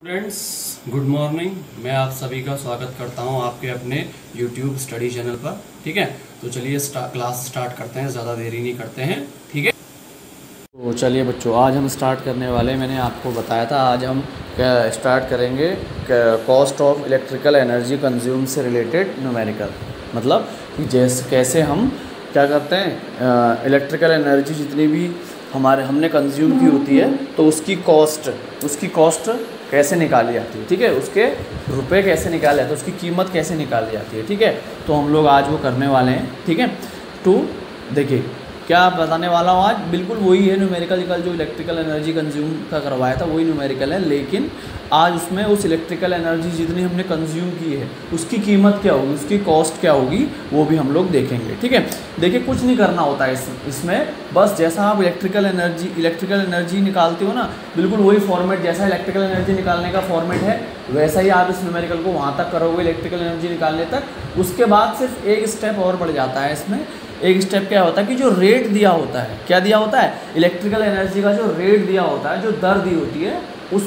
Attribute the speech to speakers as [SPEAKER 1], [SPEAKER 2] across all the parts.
[SPEAKER 1] Friends, good morning. मैं आप सभी का स्वागत करता हूं आपके अपने YouTube स्टडी चैनल पर। ठीक है, तो चलिए क्लास स्टार्ट करते हैं, ज़्यादा देरी नहीं करते हैं। ठीक है, तो चलिए बच्चों, आज हम स्टार्ट करने वाले, मैंने आपको बताया था आज हम स्टार्ट करेंगे cost of electrical energy consume से रिलेटेड न्यूमेरिकल। मतलब कि जैसे कैसे हम क्या करते हैं, इलेक्ट्रिकल एनर्जी जितनी भी हमने कंज्यूम की होती है तो उसकी कॉस्ट कैसे निकाली जाती है। ठीक है, उसके रुपए कैसे निकाले जाते हैं, उसकी कीमत कैसे निकाली जाती है। ठीक है, तो हम लोग आज वो करने वाले हैं। ठीक है, तो देखिए क्या बताने वाला हूँ आज, बिल्कुल वही है न्यूमेरिकल जो इलेक्ट्रिकल एनर्जी कंज्यूम का करवाया था, वही न्यूमेरिकल है। लेकिन आज उसमें उस इलेक्ट्रिकल एनर्जी जितनी हमने कंज्यूम की है उसकी कीमत क्या होगी, उसकी कॉस्ट क्या होगी, वो भी हम लोग देखेंगे। ठीक है, देखिए कुछ नहीं करना होता है इसमें, बस जैसा आप इलेक्ट्रिकल एनर्जी निकालते हो ना, बिल्कुल वही फॉर्मेट, जैसा इलेक्ट्रिकल एनर्जी निकालने का फॉर्मेट है वैसा ही आप इस न्यूमेरिकल को वहाँ तक करोगे इलेक्ट्रिकल एनर्जी निकालने तक। उसके बाद सिर्फ एक स्टेप और बढ़ जाता है इसमें। एक स्टेप क्या होता है कि जो रेट दिया होता है, क्या दिया होता है, इलेक्ट्रिकल एनर्जी का जो रेट दिया होता है, जो दर दी होती है,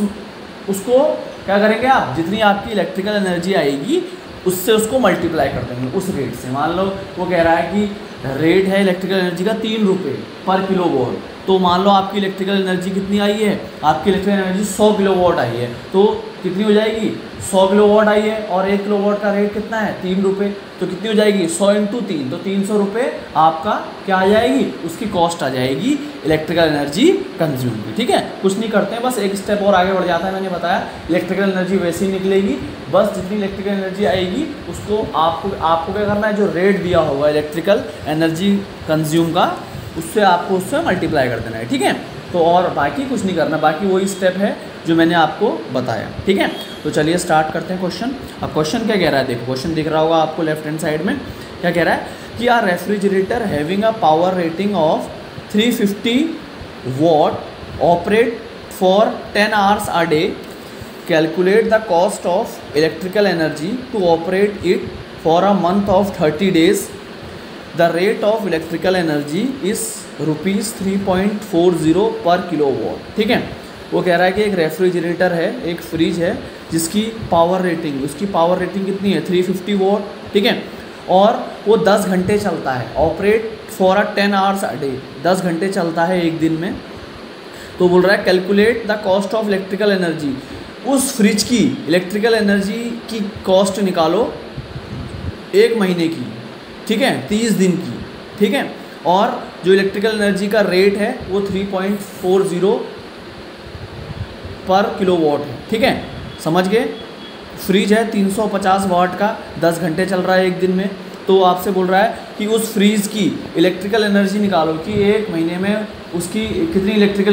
[SPEAKER 1] उसको क्या करेंगे आप, जितनी आपकी इलेक्ट्रिकल एनर्जी आएगी उससे उसको मल्टीप्लाई कर देंगे उस रेट से। मान लो वो कह रहा है कि रेट है इलेक्ट्रिकल एनर्जी का 3 रुपये पर किलो वॉट, तो मान लो आपकी इलेक्ट्रिकल एनर्जी कितनी आई है, आपकी इलेक्ट्रिकल एनर्जी 100 किलो वॉट आई है, तो कितनी हो जाएगी, 100 किलो वॉट आई है और 1 किलो वॉट का रेट कितना है, 3 रुपये, तो कितनी हो जाएगी 100 × 3, तो 300 रुपये आपका क्या आ जाएगी, उसकी कॉस्ट आ जाएगी इलेक्ट्रिकल एनर्जी कंज्यूम की। ठीक है, कुछ नहीं करते हैं, बस एक स्टेप और आगे बढ़ जाता है। मैंने बताया इलेक्ट्रिकल एनर्जी वैसे ही निकलेगी, बस जितनी इलेक्ट्रिकल एनर्जी आएगी उसको आपको क्या करना है, जो रेट दिया होगा इलेक्ट्रिकल एनर्जी कंज्यूम का, उससे मल्टीप्लाई कर देना है। ठीक है, तो और बाकी कुछ नहीं करना, बाकी वही स्टेप है जो मैंने आपको बताया। ठीक है, तो चलिए स्टार्ट करते हैं क्वेश्चन। अब क्वेश्चन क्या कह रहा है, देखो क्वेश्चन दिख रहा होगा आपको लेफ्ट हैंड साइड में। क्या कह रहा है कि a refrigerator having a power rating of 350 watt operate for 10 hours a day, calculate the cost of electrical energy to operate it for a month of 30 days। The rate of electrical energy is ₹3.40 per kilo watt. ठीक है, वो कह रहा है कि एक refrigerator है, एक फ्रिज है, जिसकी उसकी पावर रेटिंग कितनी है, 350 वॉट। ठीक है, और वो 10 घंटे चलता है, operate for 10 hours a day, 10 घंटे चलता है एक दिन में। तो बोल रहा है calculate the cost of electrical energy, उस फ्रिज की इलेक्ट्रिकल एनर्जी की कॉस्ट निकालो 1 महीने की। ठीक है, 30 दिन की। ठीक है, और जो इलेक्ट्रिकल एनर्जी का रेट है वो 3.40 पर किलो वॉट है। ठीक है, समझ गए। फ्रिज है 350 वाट का, 10 घंटे चल रहा है एक दिन में, तो आपसे बोल रहा है कि उस फ्रिज की इलेक्ट्रिकल एनर्जी निकालो कि एक महीने में उसकी कितनी इलेक्ट्रिकल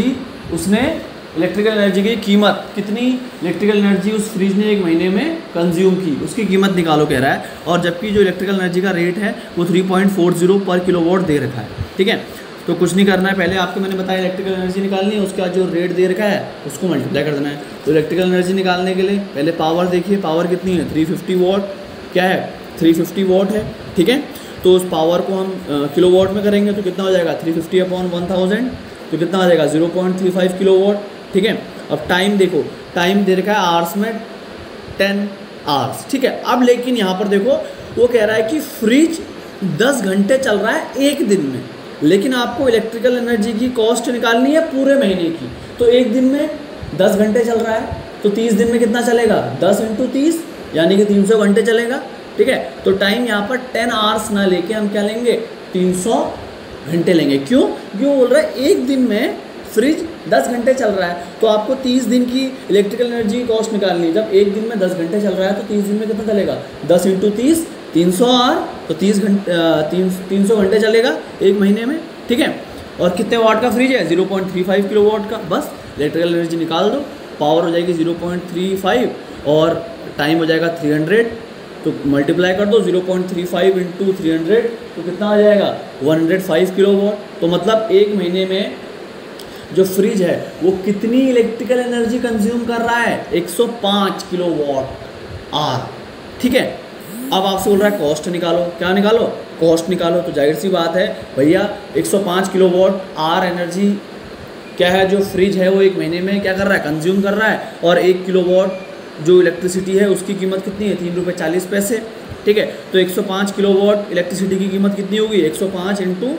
[SPEAKER 1] एनर्जी की कीमत, कितनी इलेक्ट्रिकल एनर्जी उस फ्रिज ने एक महीने में कंज्यूम की, उसकी कीमत निकालो कह रहा है। और जबकि जो इलेक्ट्रिकल एनर्जी का रेट है वो 3.40 पर किलो वॉट दे रखा है। ठीक है, तो कुछ नहीं करना है, पहले आपको मैंने बताया इलेक्ट्रिकल एनर्जी निकालनी है, उसका जो रेट दे रखा है उसको मल्टीप्लाई कर देना है। तो इलेक्ट्रिकल एनर्जी निकालने के लिए पहले पावर देखिए, पावर कितनी है, 350 वॉट। क्या है, 350 वॉट है। ठीक है, तो उस पावर को हम किलो वॉट में करेंगे तो कितना हो जाएगा, 350/1000, तो कितना आ जाएगा 0.35 किलो वॉट। ठीक है, अब टाइम देखो, टाइम दे रखा है आवर्स में 10 आवर्स। ठीक है, अब लेकिन यहाँ पर देखो वो कह रहा है कि फ्रिज 10 घंटे चल रहा है एक दिन में, लेकिन आपको इलेक्ट्रिकल एनर्जी की कॉस्ट निकालनी है पूरे महीने की। तो एक दिन में 10 घंटे चल रहा है, तो 30 दिन में कितना चलेगा, 10 × 30 यानी कि 300 घंटे चलेगा। ठीक है, तो टाइम यहाँ पर 10 आवर्स ना लेके हम क्या लेंगे, 300 घंटे लेंगे। क्यों बोल रहा है, एक दिन में फ्रिज 10 घंटे चल रहा है, तो आपको 30 दिन की इलेक्ट्रिकल एनर्जी की कॉस्ट निकालनी है। जब एक दिन में 10 घंटे चल रहा है तो 30 दिन में कितना चलेगा, 10 × 30 300 आवर, तो 300 घंटे चलेगा एक महीने में। ठीक है, और कितने वाट का फ्रिज है, 0.35 किलो वाट का। बस इलेक्ट्रिकल एनर्जी निकाल दो, पावर हो जाएगी 0.35 और टाइम हो जाएगा 300, तो मल्टीप्लाई कर दो 0.35 × 300, तो कितना आ जाएगा 105 किलो वाट। तो मतलब एक महीने में जो फ्रिज है वो कितनी इलेक्ट्रिकल एनर्जी कंज्यूम कर रहा है, 105 किलो वॉट आवर। ठीक है, अब आपसे बोल रहा है कॉस्ट निकालो, क्या निकालो, कॉस्ट निकालो। तो जाहिर सी बात है भैया 105 किलो वॉट आवर एनर्जी
[SPEAKER 2] क्या है, जो फ्रिज है वो एक महीने में क्या कर रहा है, कंज्यूम कर रहा है, और 1 किलोवाट जो इलेक्ट्रिसिटी है उसकी कीमत कितनी है, 3 रुपये 40 पैसे। ठीक है, तो 105 किलोवाट इलेक्ट्रिसिटी की कीमत कितनी होगी, 105 इंटू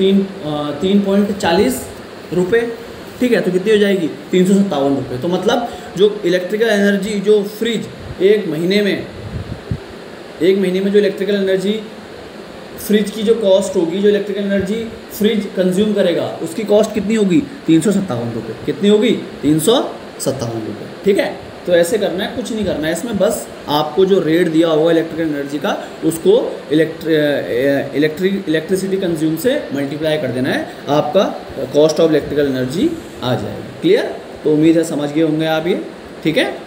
[SPEAKER 2] 3.40 रुपये। ठीक है, तो कितनी हो जाएगी, 357 रुपये। तो मतलब जो इलेक्ट्रिकल एनर्जी जो फ्रिज एक महीने में जो इलेक्ट्रिकल एनर्जी फ्रिज की जो कॉस्ट होगी, जो इलेक्ट्रिकल एनर्जी फ्रिज कंज्यूम करेगा उसकी कॉस्ट कितनी होगी, 357 रुपये। कितनी होगी, 357 रुपये। ठीक है, तो ऐसे करना है, कुछ नहीं करना है इसमें, बस आपको जो रेट दिया होगा इलेक्ट्रिकल एनर्जी का उसको इलेक्ट्रिसिटी कंज्यूम से मल्टीप्लाई कर देना है, आपका कॉस्ट ऑफ इलेक्ट्रिकल एनर्जी आ जाएगा। क्लियर? तो उम्मीद है समझ गए होंगे आप ये। ठीक है।